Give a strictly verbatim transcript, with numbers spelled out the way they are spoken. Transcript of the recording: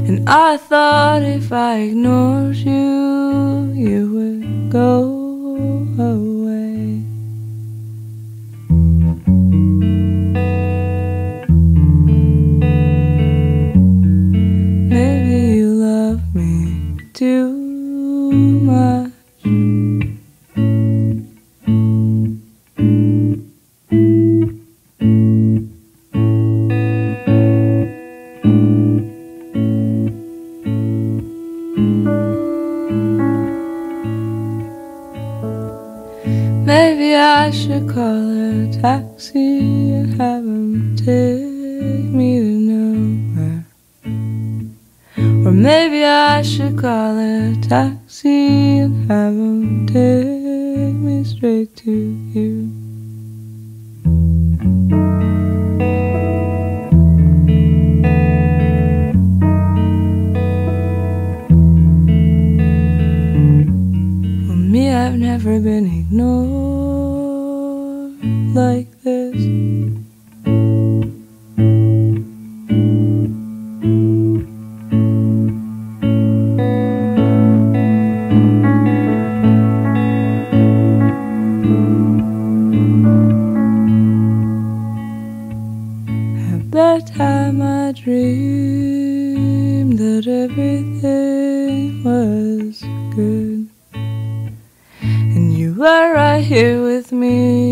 And I thought if I ignored you, you would go away. Maybe you love me too much. Maybe I should call a taxi and have him take me to nowhere. Or maybe I should call a taxi and have him take me straight to you. For me, I've never been ignored like this. At that time I dreamed that everything was good, and you were right here with me